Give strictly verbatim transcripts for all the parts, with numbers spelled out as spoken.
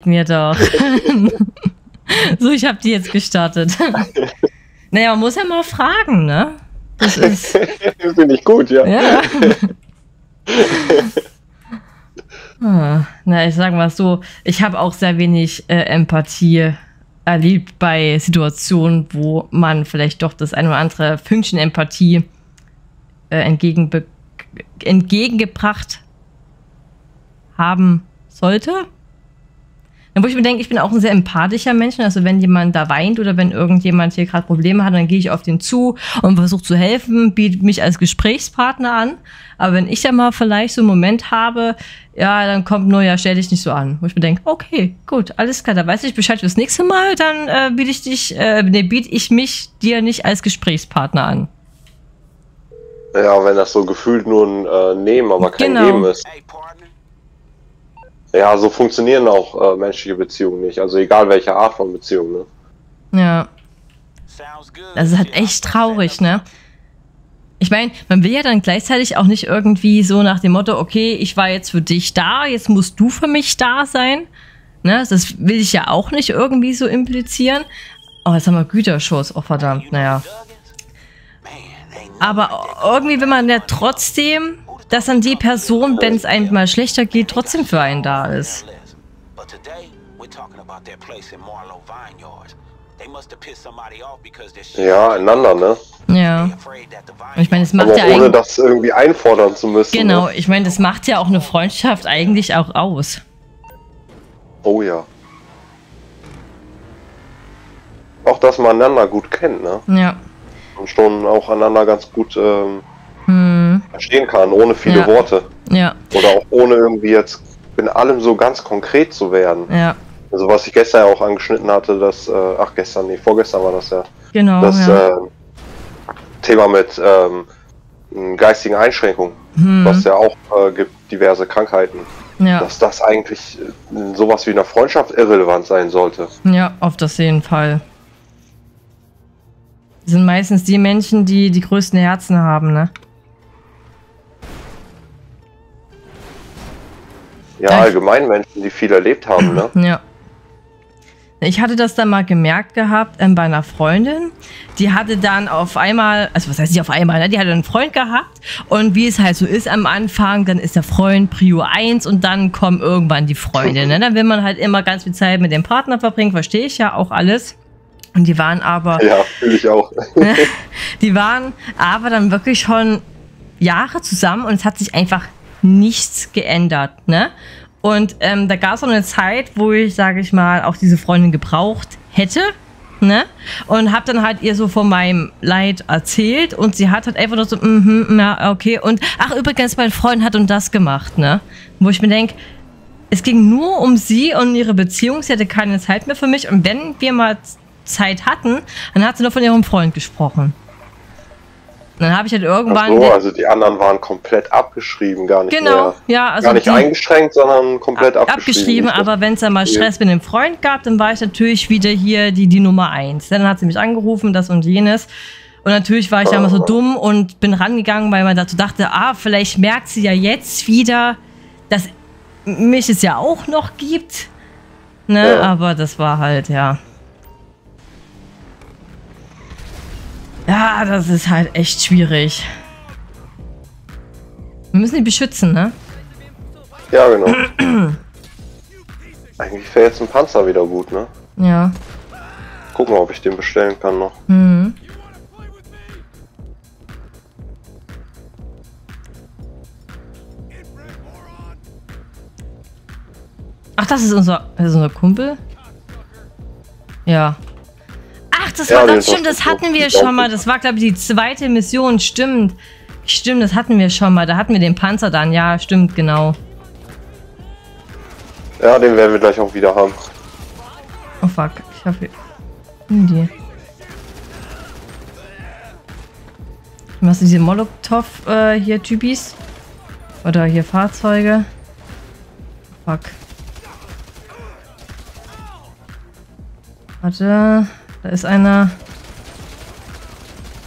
mir doch. So, ich habe die jetzt gestartet. Naja, man muss ja mal fragen, ne? Das ist... Das finde ich gut, ja. Ja. Ah, na, ich sag mal so, ich habe auch sehr wenig äh, Empathie erlebt bei Situationen, wo man vielleicht doch das ein oder andere Fünkchen Empathie äh, entgegenbe entgegengebracht haben sollte. Wo ich mir denke, ich bin auch ein sehr empathischer Mensch. Also wenn jemand da weint oder wenn irgendjemand hier gerade Probleme hat, dann gehe ich auf den zu und versuche zu helfen, biete mich als Gesprächspartner an. Aber wenn ich ja mal vielleicht so einen Moment habe, ja, dann kommt nur, ja, stell dich nicht so an. Wo ich mir denke, okay, gut, alles klar, da weiß ich Bescheid fürs nächste Mal, dann äh, biete ich dich, äh, nee, biete ich mich dir nicht als Gesprächspartner an. Ja, wenn das so gefühlt nur ein äh, Nehmen, aber kein Genau. Geben ist. Ja, so funktionieren auch äh, menschliche Beziehungen nicht. Also egal welche Art von Beziehung, ne? Ja. Das ist halt echt traurig, ne? Ich meine, man will ja dann gleichzeitig auch nicht irgendwie so nach dem Motto, okay, ich war jetzt für dich da, jetzt musst du für mich da sein. Ne? Das will ich ja auch nicht irgendwie so implizieren. Oh, jetzt haben wir Güterschuss. Oh, verdammt, naja. Aber irgendwie will man ja trotzdem, dass dann die Person, wenn es einem mal schlechter geht, trotzdem für einen da ist. Ja, einander, ne? Ja. Und ich meine, es macht Aber ja ohne eigentlich... das irgendwie einfordern zu müssen. Genau, Ne? ich meine, das macht ja auch eine Freundschaft eigentlich auch aus. Oh ja. Auch, dass man einander gut kennt, ne? Ja. Und schon auch einander ganz gut ähm, Hm. verstehen kann, ohne viele Ja. Worte. Ja. Oder auch ohne irgendwie jetzt in allem so ganz konkret zu werden. Ja. Also was ich gestern ja auch angeschnitten hatte, das, äh, ach gestern, nee, vorgestern war das ja. Genau, Das ja. äh, Thema mit ähm, geistigen Einschränkungen, Hm. was ja auch äh, gibt, diverse Krankheiten. Ja. Dass das eigentlich äh, sowas wie in einer Freundschaft irrelevant sein sollte. Ja, auf das jeden Fall. Das sind meistens die Menschen, die die größten Herzen haben, ne? Ja, Ja, ich- allgemein Menschen, die viel erlebt haben, ne? Ja. Ich hatte das dann mal gemerkt gehabt ähm, bei einer Freundin. Die hatte dann auf einmal, also was heißt nicht auf einmal, ne? Die hatte einen Freund gehabt und wie es halt so ist am Anfang, dann ist der Freund Prio eins und dann kommen irgendwann die Freunde. Ne? Dann will man halt immer ganz viel Zeit mit dem Partner verbringen, verstehe ich ja auch alles. Und die waren aber, Ja, fühle ich auch. die waren aber dann wirklich schon Jahre zusammen und es hat sich einfach nichts geändert, ne? Und ähm, da gab es auch eine Zeit, wo ich, sage ich mal, auch diese Freundin gebraucht hätte, ne? Und habe dann halt ihr so von meinem Leid erzählt und sie hat halt einfach nur so, mhm, ja, okay. Und ach, übrigens, mein Freund hat und das gemacht, ne? Wo ich mir denke, es ging nur um sie und ihre Beziehung, sie hatte keine Zeit mehr für mich und wenn wir mal Zeit hatten, dann hat sie nur von ihrem Freund gesprochen. Dann habe ich halt irgendwann... Ach so, also die anderen waren komplett abgeschrieben, gar nicht Genau, mehr, ja, also gar nicht die- eingeschränkt, sondern komplett ab- abgeschrieben. abgeschrieben, Nicht, dass- aber wenn es dann mal Stress mit dem Freund gab, dann war ich natürlich wieder hier die, die Nummer eins. Dann hat sie mich angerufen, das und jenes. Und natürlich war ich dann mal so dumm und bin rangegangen, weil man dazu dachte, ah, vielleicht merkt sie ja jetzt wieder, dass mich es ja auch noch gibt. Ne, Ja. aber das war halt, ja. Ja, das ist halt echt schwierig. Wir müssen die beschützen, ne? Ja, genau. Eigentlich wäre jetzt ein Panzer wieder gut, ne? Ja. Gucken, ob ich den bestellen kann noch. Mhm. Ach, das ist unser, das ist unser Kumpel? Ja. Ach, das Ja, war den das, stimmt, das hast du hatten wir auch schon mal. gut. Das war, glaube ich, die zweite Mission, stimmt. Stimmt, das hatten wir schon mal. Da hatten wir den Panzer dann. Ja, stimmt, genau. Ja, den werden wir gleich auch wieder haben. Oh, fuck. Ich hoffe... Hm, die. Was sind diese Molotow äh, hier Typis? Oder hier Fahrzeuge? Fuck. Warte, da ist einer.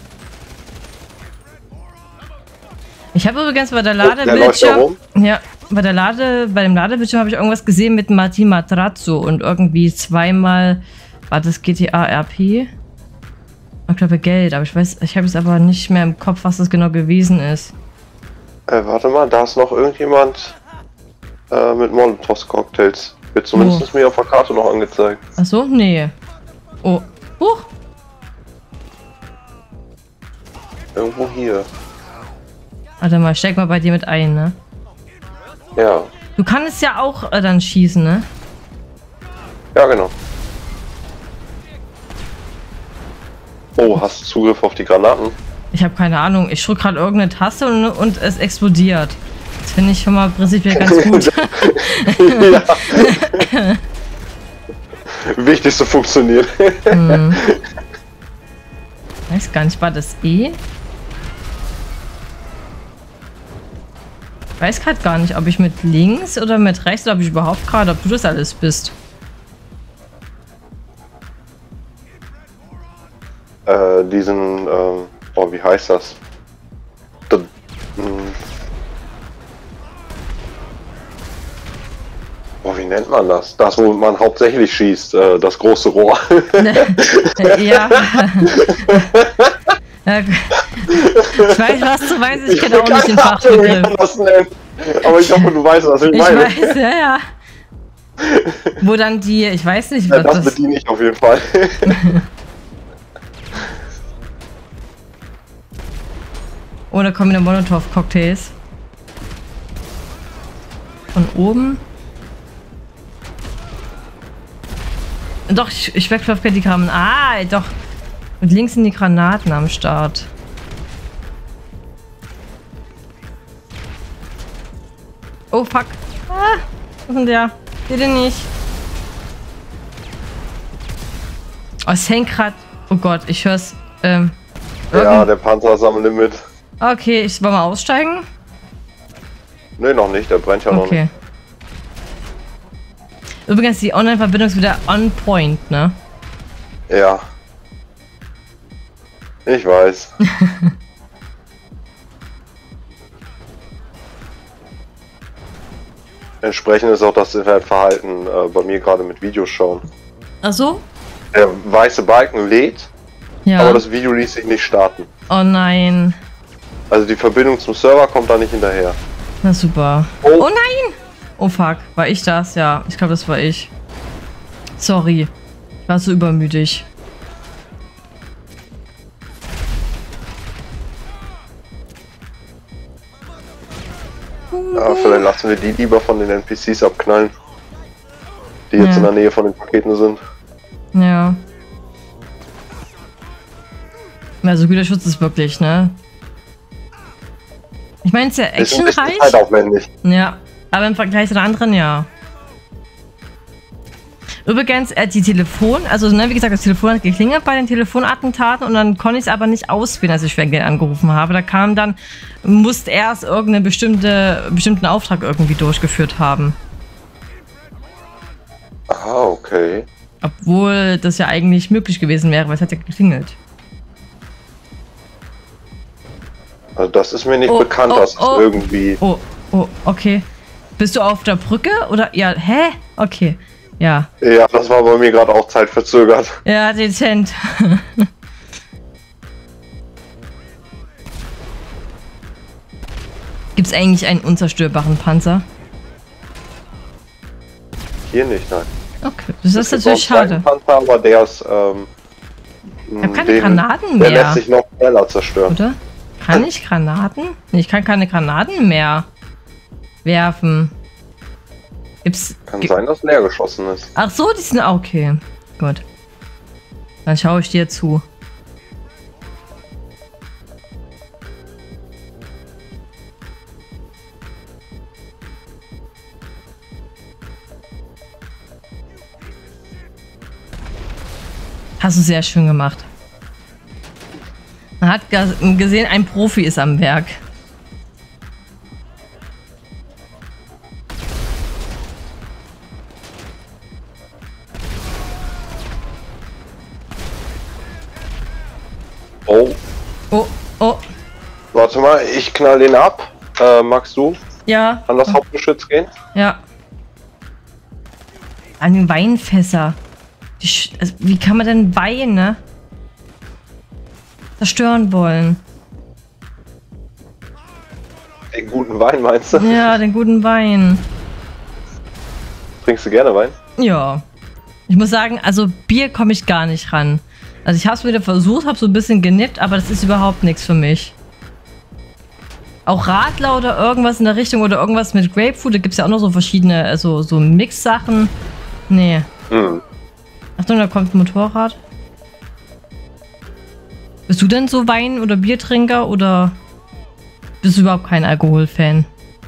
Ich habe übrigens bei der Der läuft da Ladebildschirm. rum? Ja, bei der Lade, bei dem Ladebildschirm habe ich irgendwas gesehen mit Martin Matrazzo und irgendwie zweimal war das G T A R P. Ich glaube Geld, aber ich weiß, ich habe es aber nicht mehr im Kopf, was das genau gewesen ist. Äh, warte mal, da ist noch irgendjemand äh, mit Molotow-Cocktails. Wird zumindest oh. mir auf der Karte noch angezeigt. Ach so? Nee. Oh. Huch. Irgendwo hier. Warte mal, steig mal bei dir mit ein, ne? Ja. Du kannst ja auch äh, dann schießen, ne? Ja, genau. Oh, hast du Zugriff auf die Granaten? Ich habe keine Ahnung. Ich drücke gerade irgendeine Taste und, und es explodiert. Das finde ich schon mal prinzipiell ganz gut. Ja. Wichtig zu funktionieren. Hm. Weiß gar nicht, war das E? Ich weiß gerade gar nicht, ob ich mit links oder mit rechts oder ob ich überhaupt gerade, ob du das alles bist. Äh, diesen, ähm, oh, wie heißt das? Da, mh. Oh, wie nennt man das? Das, wo man hauptsächlich schießt, äh, das große Rohr. Ja. Ich weiß, was du meinst, ich kenne auch nicht den Fachbegriff. Aber ich hoffe, du weißt, was ich, ich meine. Ich weiß, ja, ja. Wo dann die, ich weiß nicht, was ja, das... Das bediene ich auf jeden Fall. Oh, da kommen wieder Molotow-Cocktails. Von oben. Doch, ich, ich wegwerfe die Granaten. Ah, doch. Und links sind die Granaten am Start. Oh, fuck. Ah, was ist denn der? Bitte nicht. Oh, es hängt grad. Oh Gott, ich hör's. Ähm, ja, der Panzer ist am Limit. Okay, ich soll mal aussteigen. Nee, noch nicht, der brennt ja noch okay. nicht. Übrigens, die Online-Verbindung ist wieder on point, ne? Ja. Ich weiß. Entsprechend ist auch das Verhalten äh, bei mir gerade mit Videos schauen. Ach so? Der weiße Balken lädt, ja. Aber das Video ließ sich nicht starten. Oh nein. Also die Verbindung zum Server kommt da nicht hinterher. Na super. Oh, oh nein! Oh fuck, war ich das? Ja, ich glaube, das war ich. Sorry. Ich war so übermütig. Ja, vielleicht lassen wir die lieber von den N P Cs abknallen. Die jetzt ja. in der Nähe von den Paketen sind. Ja. Also guter Schutz ist wirklich, ne? Ich meine, es ist ja actionreich. Ist zeitaufwendig. Ja, aber im Vergleich zu den anderen, ja. Übrigens, äh, die Telefon, also ne, wie gesagt, das Telefon hat geklingelt bei den Telefonattentaten und dann konnte ich es aber nicht auswählen, als ich Schwergeld angerufen habe. Da kam dann, musste erst irgendeinen bestimmte, bestimmten Auftrag irgendwie durchgeführt haben. Ah, okay. Obwohl das ja eigentlich möglich gewesen wäre, weil es hat ja geklingelt. Also das ist mir nicht oh, bekannt, oh, dass oh, es irgendwie... Oh, oh, okay. Bist du auf der Brücke oder... Ja, hä? Okay, ja. Ja, das war bei mir gerade auch zeitverzögert. Ja, dezent. Gibt es eigentlich einen unzerstörbaren Panzer? Hier nicht, nein. Okay, das ist natürlich schade. Panzer, aber der ist... Ähm, ich hab keine den, Granaten mehr. Der lässt sich noch schneller zerstören. Oder? Kann ich Granaten? Nee, ich kann keine Granaten mehr werfen. Gibt's... Kann sein, dass leer geschossen ist. Ach so, die sind... Okay, gut. Dann schaue ich dir zu. Hast du sehr schön gemacht. Man hat gesehen, ein Profi ist am Werk. Oh. Oh, oh. Warte mal, ich knall den ab. Äh, magst du? Ja. an das Hauptgeschütz gehen? Ja. An den Weinfässer. Die Sch also, wie kann man denn Weine zerstören wollen? Den guten Wein meinst du? Ja, den guten Wein. Trinkst du gerne Wein? Ja. Ich muss sagen, also Bier komme ich gar nicht ran. Also ich habe es wieder versucht, habe so ein bisschen genippt, aber das ist überhaupt nichts für mich. Auch Radler oder irgendwas in der Richtung oder irgendwas mit Grapefruit, da gibt es ja auch noch so verschiedene, also so Mix-Sachen. Nee. Mhm. Achtung, da kommt ein Motorrad. Bist du denn so Wein- oder Biertrinker oder bist du überhaupt kein Alkoholfan?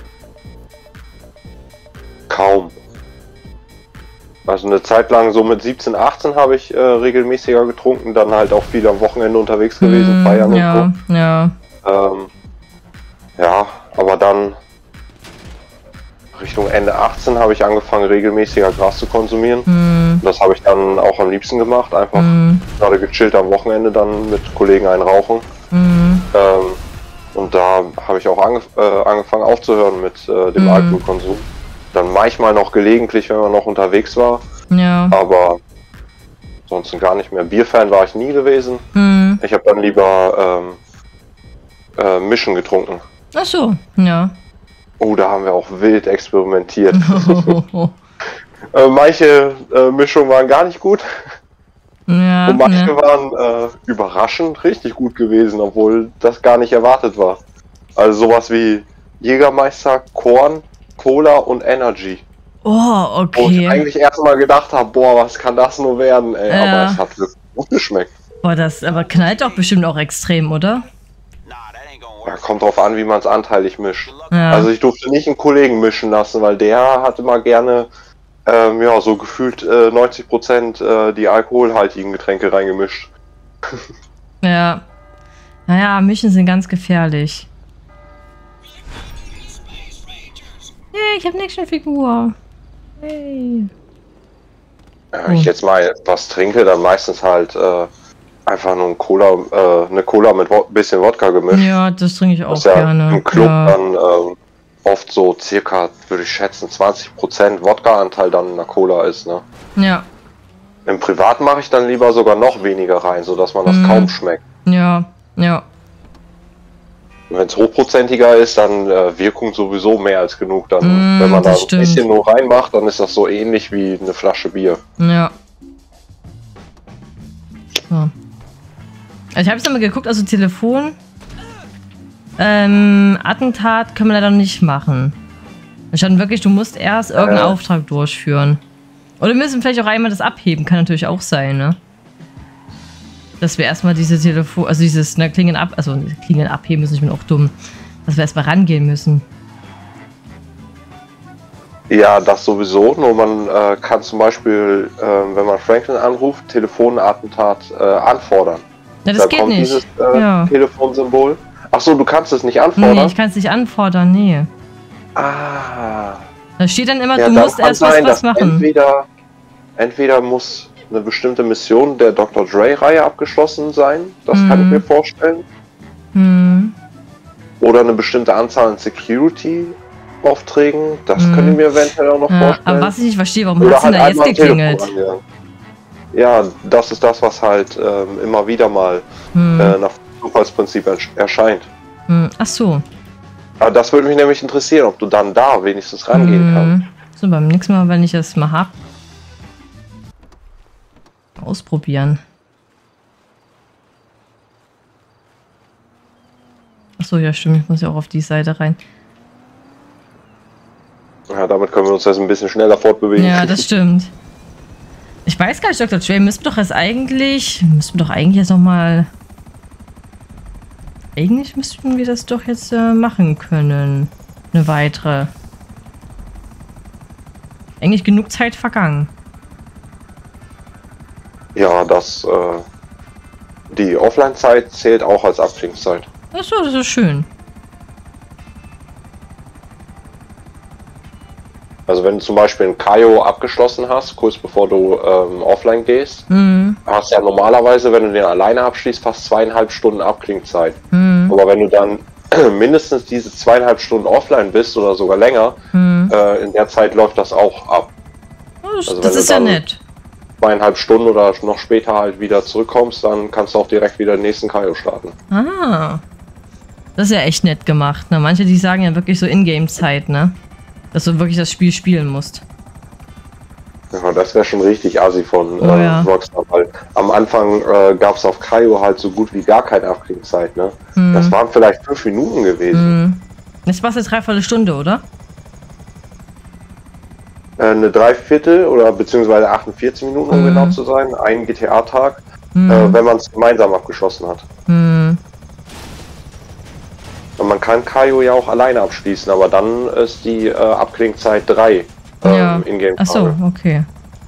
Kaum. Also eine Zeit lang, so mit siebzehn, achtzehn habe ich äh, regelmäßiger getrunken, dann halt auch viel am Wochenende unterwegs gewesen, Mm, feiern ja, und so. ja. Ähm, ja, aber dann Richtung Ende achtzehn habe ich angefangen, regelmäßiger Gras zu konsumieren. Mm, Das habe ich dann auch am liebsten gemacht, einfach mm, gerade gechillt am Wochenende dann mit Kollegen einen rauchen. mm, Ähm, und da habe ich auch angef äh, angefangen aufzuhören mit äh, dem Mhm. Alkoholkonsum. Dann manchmal noch gelegentlich, wenn man noch unterwegs war, ja. aber ansonsten gar nicht mehr. Bierfan war ich nie gewesen. Mm. Ich habe dann lieber ähm, äh, Mischen getrunken. Ach so, ja. Oh, da haben wir auch wild experimentiert. äh, manche äh, Mischungen waren gar nicht gut ja, und manche ja. waren äh, überraschend richtig gut gewesen, obwohl das gar nicht erwartet war. Also sowas wie Jägermeister, Korn, Cola und Energy. Oh, Wo ich okay. eigentlich erstmal gedacht habe, boah, was kann das nur werden, ey. Ja. Aber es hat wirklich gut geschmeckt. Boah, das aber knallt doch bestimmt auch extrem, oder? Ja, kommt drauf an, wie man es anteilig mischt. Ja. Also ich durfte nicht einen Kollegen mischen lassen, weil der hat immer gerne ähm, ja, so gefühlt äh, neunzig Prozent äh, die alkoholhaltigen Getränke reingemischt. Ja. Naja, Mischen sind ganz gefährlich. Hey, ich habe eine Actionfigur. Hey. Ja, wenn ich jetzt mal was trinke, dann meistens halt äh, einfach nur ein Cola, äh, eine Cola mit ein bisschen Wodka gemischt. Ja, das trinke ich auch Was ja gerne. im Club Ja. dann ähm, oft so circa, würde ich schätzen, zwanzig Prozent Wodka-Anteil dann in der Cola ist. Ne? Ja, Im Privaten mache ich dann lieber sogar noch weniger rein, sodass man das Mhm. kaum schmeckt. ja, ja. Wenn es hochprozentiger ist, dann äh, Wirkung sowieso mehr als genug. Dann, Mm, wenn man da das ein stimmt. bisschen nur reinmacht, dann ist das so ähnlich wie eine Flasche Bier. Ja. So. Ich habe jetzt nochmal geguckt, also Telefon. Ähm, Attentat können wir leider nicht machen. Da stand wirklich, du musst erst irgendeinen Äh. Auftrag durchführen. Oder wir müssen vielleicht auch einmal das abheben, kann natürlich auch sein, ne? Dass wir erstmal diese Telefon, also dieses ne, Klingeln ab, also Klingeln abheben müssen, ich bin auch dumm. Dass wir erstmal rangehen müssen. Ja, das sowieso. Nur man äh, kann zum Beispiel, äh, wenn man Franklin anruft, Telefonattentat äh, anfordern. Ja, das da geht kommt nicht. dieses äh, Ja. Telefonsymbol. Ach so, du kannst es nicht anfordern? Nee, ich kann es nicht anfordern, nee. Ah. Da steht dann immer, Ja, du dann musst kann erst was, sein, was dass machen. Entweder, entweder muss eine bestimmte Mission der Doktor Dre-Reihe abgeschlossen sein, das kann ich Mhm. mir vorstellen. Hm. Oder eine bestimmte Anzahl an Security-Aufträgen, das Mhm. könnte ich mir eventuell auch noch Ja, vorstellen. aber was ich nicht verstehe, warum Oder hat es denn halt da jetzt einmal ein Telefon geklingelt? angegangen. Ja, das ist das, was halt ähm, immer wieder mal Hm. äh, nach Zufallsprinzip ersch- erscheint. Hm. Ach so. Aber das würde mich nämlich interessieren, ob du dann da wenigstens rangehen kannst. Hm. So, beim nächsten Mal, wenn ich das mal hab. Ausprobieren. Ach so, ja stimmt, ich muss ja auch auf die Seite rein. Ja, damit können wir uns jetzt ein bisschen schneller fortbewegen. Ja, das stimmt. Ich weiß gar nicht, Doktor Dre, müssten wir doch jetzt eigentlich, müssten wir doch eigentlich jetzt nochmal, eigentlich müssten wir das doch jetzt äh, machen können. Eine weitere. Eigentlich genug Zeit vergangen. Ja, das, äh, die Offline-Zeit zählt auch als Abklingzeit. Ach so, das ist schön. Also wenn du zum Beispiel ein Kaio abgeschlossen hast, kurz bevor du ähm, offline gehst, Mhm. hast du ja normalerweise, wenn du den alleine abschließt, fast zweieinhalb Stunden Abklingzeit. Mhm. Aber wenn du dann mindestens diese zweieinhalb Stunden offline bist oder sogar länger, Hm. äh, in der Zeit läuft das auch ab. Oh, das Also das wenn du ist ja dann- nett. Zweieinhalb Stunden oder noch später halt wieder zurückkommst, dann kannst du auch direkt wieder den nächsten Kaio starten. Ah. Das ist ja echt nett gemacht. Ne? Manche, die sagen ja wirklich so Ingame-Zeit, ne? Dass du wirklich das Spiel spielen musst. Ja, das wäre schon richtig assi von Oh, äh, ja. Rockstar, weil am Anfang äh, gab es auf Kaio halt so gut wie gar keine Abklingzeit, ne? Hm. Das waren vielleicht fünf Minuten gewesen. Hm. Das war jetzt dreiviertel Stunde, oder? Äh, eine Dreiviertel oder beziehungsweise achtundvierzig Minuten, um Mhm. genau zu sein, ein G T A-Tag, Hm. äh, wenn man es gemeinsam abgeschlossen hat. Hm. Und man kann Kaio ja auch alleine abschließen, aber dann ist die äh, Abklingzeit drei ähm, Ja. in-game. Ach so, okay.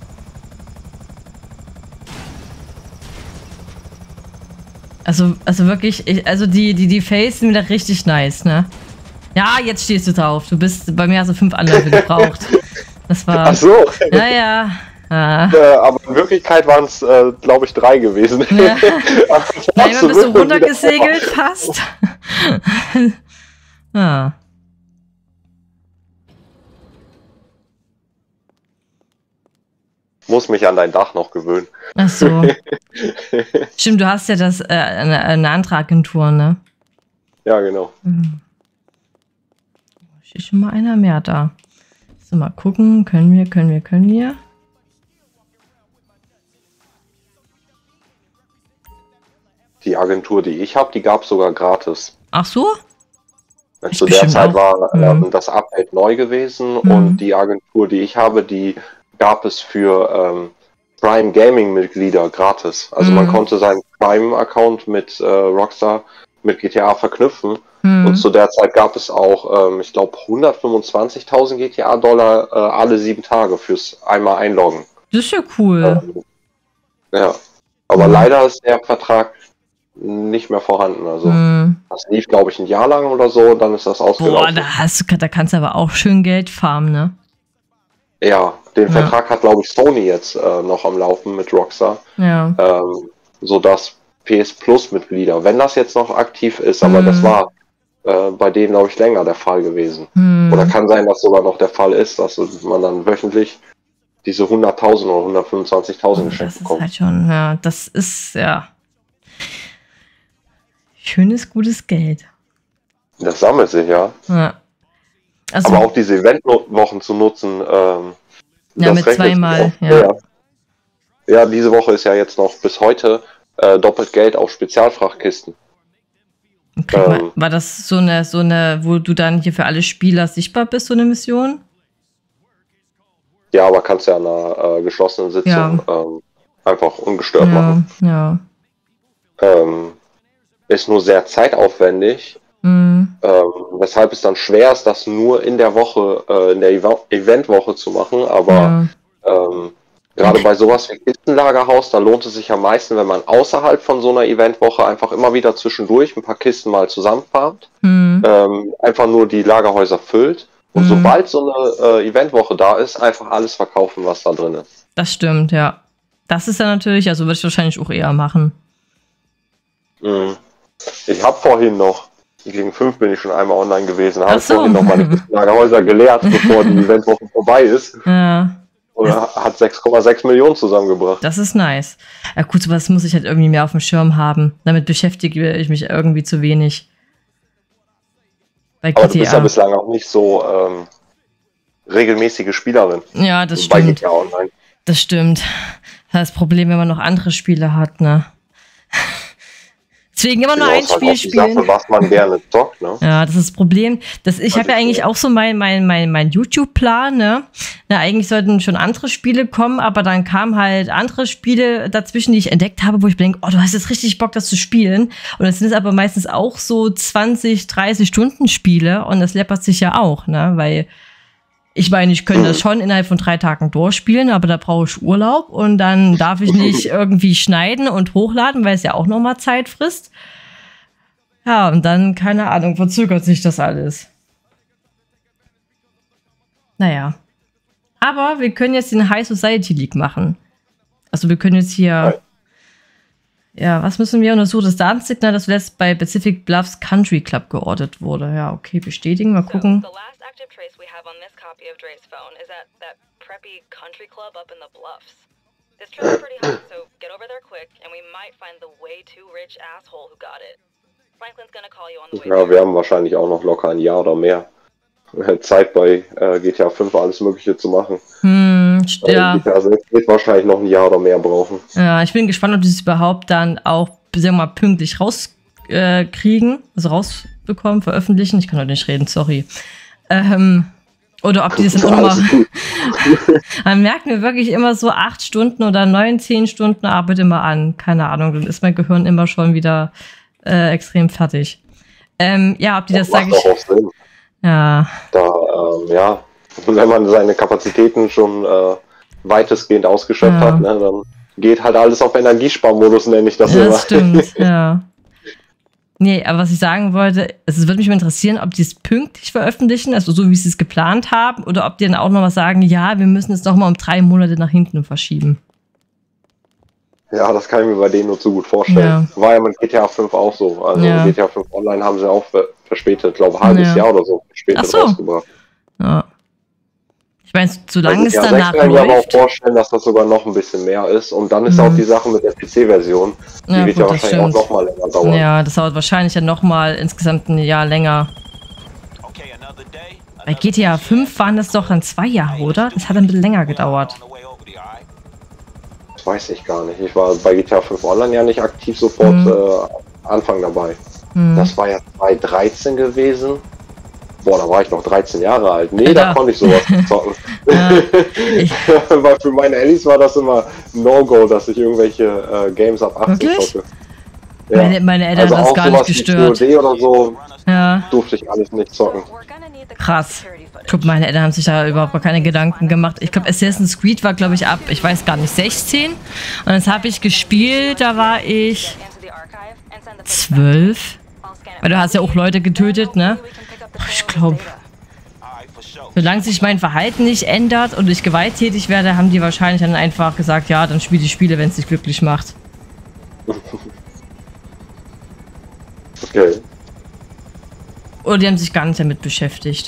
Also, also wirklich, ich, also die, die, die Face sind wieder richtig nice, ne? Ja, jetzt stehst du drauf. Du bist bei mir also fünf Anläufe gebraucht. Das war. Ach so. Ja, ja. Ah. Äh, aber in Wirklichkeit waren es, äh, glaube ich, drei gewesen. Ja. Einmal bist du Absolut wieder- runtergesegelt fast. Ah. Muss mich an dein Dach noch gewöhnen. Ach so. Stimmt, du hast ja das äh, eine, eine andere Agentur, ne? Ja, genau. Hm. Steht schon mal einer mehr da. So, mal gucken. Können wir, können wir, können wir. Die Agentur, die ich habe, die gab es sogar gratis. Ach so? Ich Zu der bestimmt Zeit auch. war ähm, Mhm. das Update neu gewesen Mhm. und die Agentur, die ich habe, die gab es für ähm, Prime Gaming Mitglieder gratis. Also man Mhm. konnte seinen Prime-Account mit äh, Rockstar, mit G T A verknüpfen. Hm. Und zu der Zeit gab es auch, ähm, ich glaube, hundertfünfundzwanzigtausend G T A-Dollar äh, alle sieben Tage fürs einmal einloggen. Das ist ja cool. Ähm, ja, aber Mhm. leider ist der Vertrag nicht mehr vorhanden. Also Hm. das lief, glaube ich, ein Jahr lang oder so und dann ist das Boah, ausgelaufen. da, hast du, da kannst du aber auch schön Geld farmen, ne? Ja, den Ja. Vertrag hat, glaube ich, Sony jetzt äh, noch am Laufen mit Rockstar, Ja. ähm, sodass P S Plus-Mitglieder, wenn das jetzt noch aktiv ist, aber Mhm. das war äh, bei denen, glaube ich, länger der Fall gewesen. Hm. Oder kann sein, dass sogar noch der Fall ist, dass man dann wöchentlich diese hunderttausend oder hundertfünfundzwanzigtausend Das geschenkt ist bekommt. halt schon, ja, das ist, ja. Schönes, gutes Geld. Das sammelt sich, ja. Ja. Also, Aber auch diese Eventwochen zu nutzen, ähm, Ja, mit rechnet sich zweimal, auch ja. sehr. Ja, diese Woche ist ja jetzt noch bis heute äh, doppelt Geld auf Spezialfrachtkisten. krieg mal, ähm, war das so eine, so eine, wo du dann hier für alle Spieler sichtbar bist, so eine Mission? Ja, aber kannst ja an einer äh, geschlossenen Sitzung Ja. ähm, einfach ungestört Ja, machen. ja. Ähm, ist nur sehr zeitaufwendig, Hm. ähm, weshalb es dann schwer ist, das nur in der Woche, äh, in der Eva- Eventwoche zu machen. Aber Ja. ähm, gerade bei sowas wie Kistenlagerhaus, da lohnt es sich am meisten, wenn man außerhalb von so einer Eventwoche einfach immer wieder zwischendurch ein paar Kisten mal zusammenfarmt, Hm. ähm, einfach nur die Lagerhäuser füllt und Mhm. sobald so eine äh, Eventwoche da ist, einfach alles verkaufen, was da drin ist. Das stimmt, ja. Das ist dann natürlich, also würde ich wahrscheinlich auch eher machen. Mhm. Ich habe vorhin noch, gegen fünf bin ich schon einmal online gewesen, habe Ach so. vorhin noch meine Kistenlagerhäuser geleert, bevor die Eventwoche vorbei ist. Ja, Oder hat sechs Komma sechs Millionen zusammengebracht. das ist nice. Ja, gut, sowas muss ich halt irgendwie mehr auf dem Schirm haben. Damit beschäftige ich mich irgendwie zu wenig. Bei Aber du G T bist ja A. bislang auch nicht so ähm, regelmäßige Spielerin Ja, das bei stimmt. G T A Online. Das stimmt. Das ist das Problem, wenn man noch andere Spiele hat, ne? Deswegen immer nur Ja, ein ist halt Spiel auch die spielen. Sache, was man gerne zockt, ne? Ja, das ist das Problem. Das, ich Also habe ja eigentlich so. auch so mein, mein, mein, mein YouTube-Plan, ne? Na, eigentlich sollten schon andere Spiele kommen, aber dann kamen halt andere Spiele dazwischen, die ich entdeckt habe, wo ich denke, oh, du hast jetzt richtig Bock, das zu spielen. Und das sind aber meistens auch so zwanzig, dreißig Stunden Spiele und das läppert sich ja auch, ne? Weil ich meine, ich könnte das schon innerhalb von drei Tagen durchspielen, aber da brauche ich Urlaub und dann darf ich nicht irgendwie schneiden und hochladen, weil es ja auch nochmal Zeit frisst. Ja, und dann, keine Ahnung, verzögert sich das alles. Naja. Aber wir können jetzt den High Society League machen. Also wir können jetzt hier Ja, was müssen wir untersuchen? Das Datensignal, das zuletzt bei Pacific Bluffs Country Club geortet wurde. Ja, okay, bestätigen. Mal gucken. So, the last active trace we have on this copy of Dre's phone is at that preppy country club up in the Bluffs. This trail's pretty hot, so get over there quick and we might find the way too rich asshole who got it. Franklin's gonna call you on the way. Ja, wir haben wahrscheinlich auch noch locker ein Jahr oder mehr Zeit bei äh, G T A fünf alles Mögliche zu machen. Hm, Weil ja. G T A sechs wird wahrscheinlich noch ein Jahr oder mehr brauchen. Ja, ich bin gespannt, ob die es überhaupt dann auch, sagen wir mal, pünktlich rauskriegen, äh, also rausbekommen, veröffentlichen. Ich kann heute nicht reden, sorry. Ähm, oder ob die das dann auch nochmal. Man merkt mir wirklich immer so acht Stunden oder neun, zehn Stunden Arbeit immer an. Keine Ahnung, dann ist mein Gehirn immer schon wieder äh, extrem fertig. Ähm, ja, ob die das, das sage macht ich. auch Sinn. Ja. Da, ähm, ja, wenn man seine Kapazitäten schon äh, weitestgehend ausgeschöpft Ja. hat, ne, dann geht halt alles auf Energiesparmodus, nenne ich das Ja, immer. das stimmt, ja. Nee, aber was ich sagen wollte, es würde mich mal interessieren, ob die es pünktlich veröffentlichen, also so wie sie es geplant haben, oder ob die dann auch noch was sagen, ja, wir müssen es noch mal um drei Monate nach hinten verschieben. Ja, das kann ich mir bei denen nur zu gut vorstellen. Ja. War ja mit G T A fünf auch so. Also Ja. G T A fünf Online haben sie auch ver verspätet, glaube ein halbes Ja. Jahr oder so später Ach so. rausgebracht. Ja. Ich meine, solange Bei es G T A danach sechs kann ich mir aber auch läuft. vorstellen, dass das sogar noch ein bisschen mehr ist. Und dann ist Mhm. auch die Sache mit der P C-Version, die Ja, wird gut, ja das wahrscheinlich auch stimmt. noch mal länger dauern. Ja, das dauert wahrscheinlich ja noch mal insgesamt ein Jahr länger. Bei G T A fünf waren das doch dann zwei Jahre, oder? Das hat ein bisschen länger gedauert. Das weiß ich gar nicht. Ich war bei G T A fünf Online ja nicht aktiv sofort Mhm. äh, Anfang dabei. Hm. Das war ja zwanzig dreizehn gewesen. Boah, da war ich noch dreizehn Jahre alt. Nee, Ja. da konnte ich sowas nicht zocken. Ja, ich- Weil für meine Ellis war das immer No-Go, dass ich irgendwelche äh, Games ab achtzehn Wirklich? zocke. Ja. Meine, meine Eltern Also haben das auch gar nicht sowas wie gestört. C O D oder so Ja, durfte ich alles nicht zocken. krass. Guck, meine Eltern haben sich da überhaupt gar keine Gedanken gemacht. Ich glaube, Assassin's Creed war, glaube ich, ab, ich weiß gar nicht, sechzehn. Und das habe ich gespielt, da war ich zwölf. Weil du hast ja auch Leute getötet, ne? Ich glaube, solange sich mein Verhalten nicht ändert und ich gewalttätig werde, haben die wahrscheinlich dann einfach gesagt, ja, dann spiel die Spiele, wenn es dich glücklich macht. Okay. Oder die haben sich gar nicht damit beschäftigt.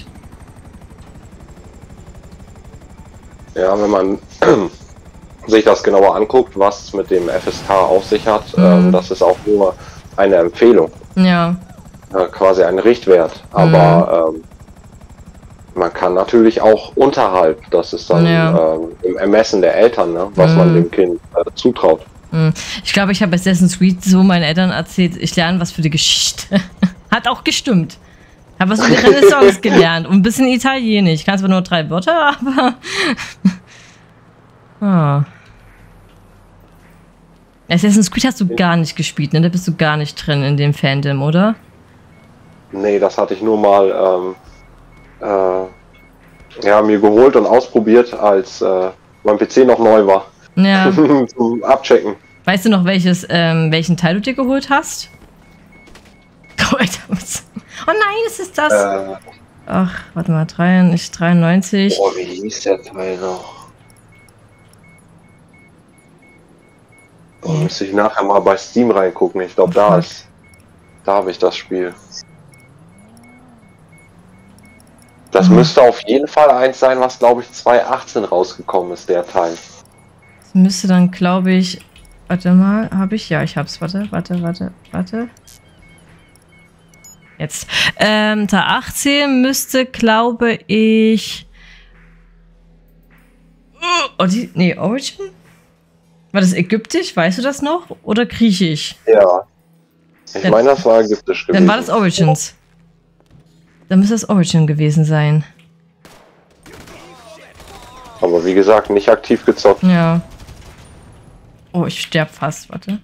Ja, wenn man sich das genauer anguckt, was mit dem F S K auf sich hat, Mhm. ähm, das ist auch nur eine Empfehlung, Ja, äh, quasi ein Richtwert. Aber ähm, man kann natürlich auch unterhalb, das ist dann Ja. ähm, im Ermessen der Eltern, ne, was Mhm. man dem Kind äh, zutraut. hm. Ich glaube, ich habe Assassin's Creed so meinen Eltern erzählt, ich lerne was für die Geschichte. Hat auch gestimmt. Habe was über die Renaissance gelernt und ein bisschen Italienisch. Ich kann zwar nur drei Wörter, aber... ah. Assassin's Creed hast du gar nicht gespielt, ne? Da bist du gar nicht drin in dem Fandom, oder? Nee, das hatte ich nur mal ähm, äh, ja, mir geholt und ausprobiert, als äh, mein P C noch neu war. Ja. Zum Abchecken. Weißt du noch, welches, ähm, welchen Teil du dir geholt hast? Oh, Alter, was? Oh nein, ist es das? Äh, Ach, warte mal, drei, nicht dreiundneunzig. boah, wie hieß der Teil noch? Oh, müsste ich nachher mal bei Steam reingucken. Ich glaube, da Fuck. ist. Da habe ich das Spiel. Das Mhm. müsste auf jeden Fall eins sein, was glaube ich zwanzig achtzehn rausgekommen ist, der Teil. Das müsste dann, glaube ich. Warte mal, habe ich? Ja, ich hab's. Warte, warte, warte, warte. Jetzt. Ähm, Teil achtzehn müsste, glaube ich. Oh, die, nee, Origin? War das ägyptisch? Weißt du das noch? Oder griechisch? Ja. Ich Dann- meine, das war ägyptisch gewesen. Dann war das Origins. Dann müsste das Origin gewesen sein. Aber wie gesagt, nicht aktiv gezockt. Ja. Oh, ich sterb fast. Warte.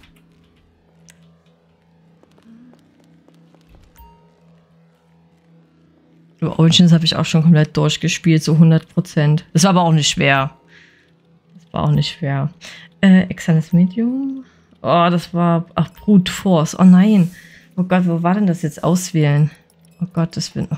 Über Origins habe ich auch schon komplett durchgespielt, so hundert Prozent. Das war aber auch nicht schwer. Das war auch nicht schwer. Äh, Externes Medium. Oh, das war... Ach, Brute Force. Oh nein. Oh Gott, wo war denn das jetzt? Auswählen. Oh Gott, das bin... Oh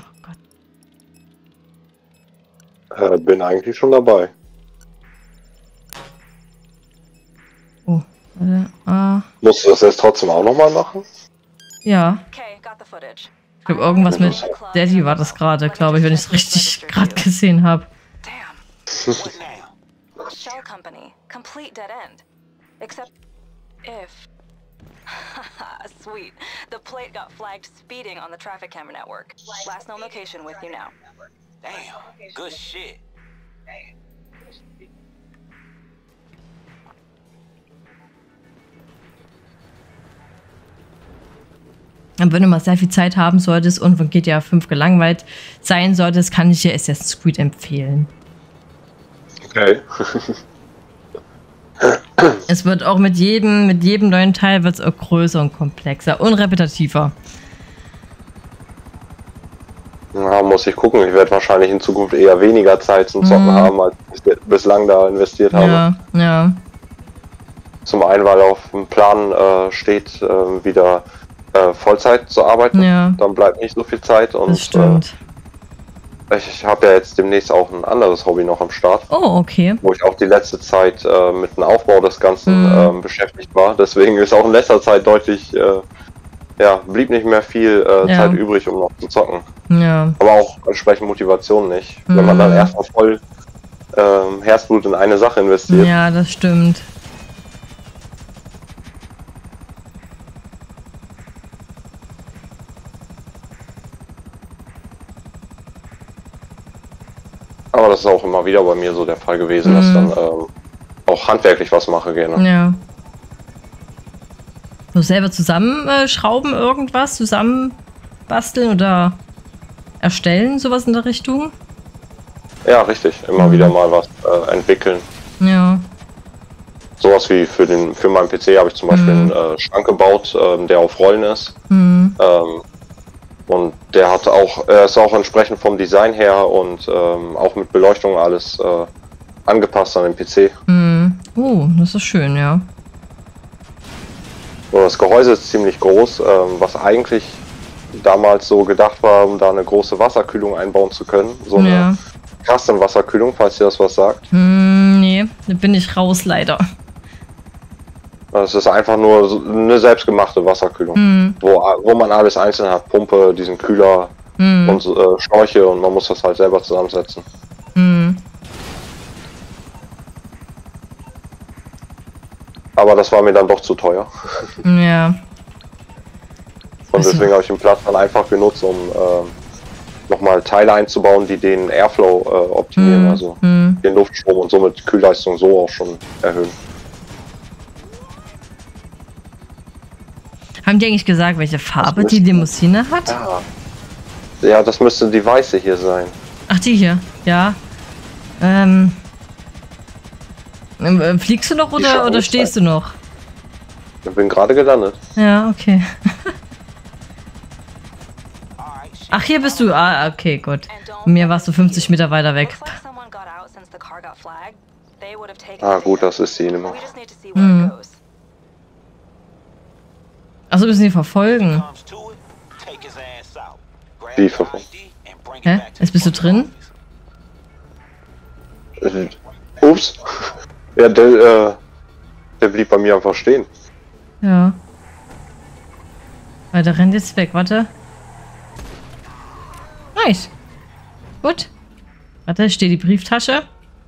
Gott. Äh, bin eigentlich schon dabei. Oh, warte. Ah. Musst du das jetzt trotzdem auch nochmal machen? Ja. Okay, got the footage. Ich glaube, irgendwas mit Daddy war das gerade, glaube ich, wenn ich es richtig gerade gesehen habe. Damn. What now? Shell company. Complete dead end. Except if... Sweet. The plate got flagged speeding on the traffic camera network. Last known location with you now. Damn. Good shit. Und wenn du mal sehr viel Zeit haben solltest und von G T A fünf gelangweilt sein solltest, kann ich dir Assassin's Creed empfehlen. Okay. Es wird auch mit jedem, mit jedem neuen Teil wird es auch größer und komplexer und repetitiver. Ja, muss ich gucken. Ich werde wahrscheinlich in Zukunft eher weniger Zeit zum Zocken Mhm. haben, als ich bislang da investiert habe. Ja, ja. Zum einen, weil auf dem Plan äh, steht, äh, wieder äh, Vollzeit zu arbeiten. Ja. Dann bleibt nicht so viel Zeit. Und Das stimmt. Äh, ich habe ja jetzt demnächst auch ein anderes Hobby noch am Start, Oh, okay. wo ich auch die letzte Zeit äh, mit dem Aufbau des Ganzen Mhm. ähm, beschäftigt war. Deswegen ist auch in letzter Zeit deutlich, äh, ja, blieb nicht mehr viel äh, Ja. Zeit übrig, um noch zu zocken. Ja. Aber auch entsprechend Motivation nicht. Wenn man Mhm. dann erstmal voll ähm, Herzblut in eine Sache investiert. Ja, das stimmt. Aber das ist auch immer wieder bei mir so der Fall gewesen, dass Mhm. dann ähm, auch handwerklich was mache gerne. Ja. So selber zusammenschrauben irgendwas, zusammenbasteln oder erstellen, sowas in der Richtung? Ja, richtig. Immer Mhm. wieder mal was äh, entwickeln. Ja. Sowas wie für den für meinen P C habe ich zum Beispiel Mhm. einen äh, Schrank gebaut, ähm, der auf Rollen ist. Hm. Ähm, und der hat auch, er ist auch entsprechend vom Design her und ähm, auch mit Beleuchtung alles äh, angepasst an den P C. Hm. Oh, das ist schön, ja. Und das Gehäuse ist ziemlich groß, ähm, was eigentlich damals so gedacht war, um da eine große Wasserkühlung einbauen zu können. So eine Ja. Custom-Wasserkühlung, falls ihr das was sagt. Hm, nee, da bin ich raus, leider. Es ist einfach nur so eine selbstgemachte Wasserkühlung, Hm. wo, wo man alles einzeln hat. Pumpe, diesen Kühler Hm. und äh, Schläuche und man muss das halt selber zusammensetzen. Hm. Aber das war mir dann doch zu teuer. Ja. Und Also- deswegen habe ich den Platz dann einfach genutzt, um äh, nochmal Teile einzubauen, die den Airflow äh, optimieren, Hm. also Hm. den Luftstrom und somit Kühlleistung so auch schon erhöhen. Haben die eigentlich gesagt, welche Farbe Das die müsste- Limousine hat? Ja. Ja, das müsste die weiße hier sein. Ach, die hier, ja. Ähm. ähm, äh, Fliegst du noch Die oder, schauen oder jetzt stehst du noch? Ich bin gerade gelandet. Ja, okay. Alright, shit. Ach, hier bist du. Ah, okay, gut. And don't Mir warst du fünfzig Meter weiter weg. Looks like someone got out since the car got flagged. They would have taken Ah it gut, there. das ist die Nummer. We just need to see where Hm. it goes. Achso, müssen die verfolgen. Comes to it, take his ass out. Grab Wie the verfolgen? I D and bring it Hä? back to Jetzt the bist du fucking drin? office. Äh, Ups. Ja, der, äh, der blieb bei mir einfach stehen. Ja. Weil der rennt jetzt weg, warte. Nice. Gut. Warte, steht die Brieftasche.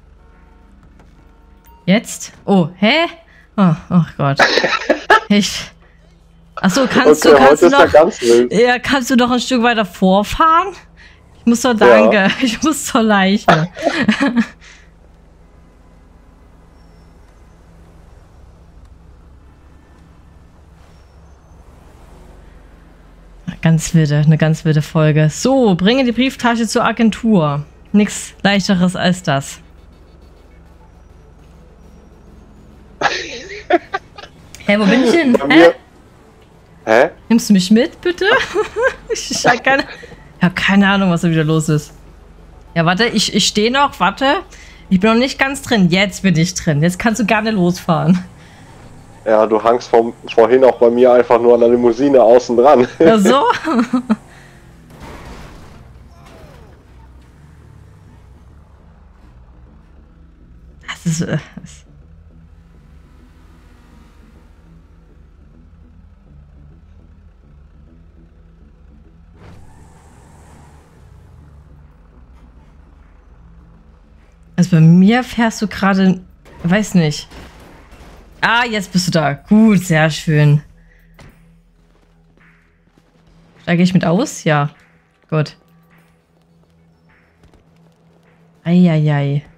Jetzt? Oh, hä? Oh, oh Gott. Ich. Achso, kannst Okay, du, kannst heute du ist er noch. ganz wild. Ja, kannst du noch ein Stück weiter vorfahren? Ich muss zur Danke. Ich muss zur Leiche. Ganz wilde, eine ganz wilde Folge. So, bringe die Brieftasche zur Agentur. Nichts leichteres als das. Hä, wo bin ich hin? Bei Hä? mir. Hä? Nimmst du mich mit, bitte? ich habe keine, ich hab keine Ahnung, was da wieder los ist. Ja, warte, ich, ich stehe noch, warte. Ich bin noch nicht ganz drin. Jetzt bin ich drin. Jetzt kannst du gerne losfahren. Ja, du hangst vom, vorhin auch bei mir einfach nur an der Limousine außen dran. Ach so? Das ist. äh, Das Also bei mir fährst du gerade, weiß nicht. Ah, jetzt bist du da. Gut, sehr schön. Steige ich mit aus? Ja. Gut. Eieiei.